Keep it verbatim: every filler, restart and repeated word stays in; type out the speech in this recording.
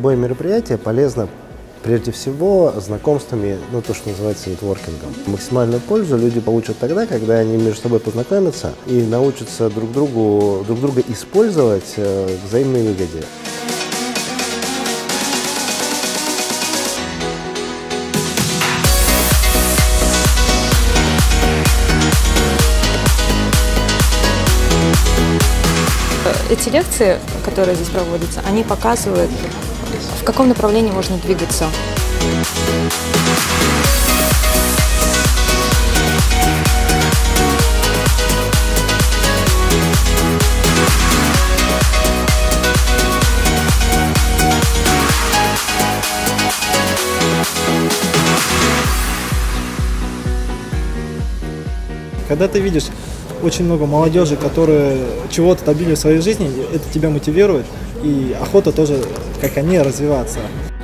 любое мероприятие полезно прежде всего знакомствами, ну то, что называется нетворкингом. Максимальную пользу люди получат тогда, когда они между собой познакомятся и научатся друг другу, друг друга использовать э, к взаимной выгоде. Эти лекции, которые здесь проводятся, они показывают, в каком направлении можно двигаться. Когда ты видишь очень много молодежи, которые чего-то добились в своей жизни, это тебя мотивирует, и охота тоже, как они, развиваться.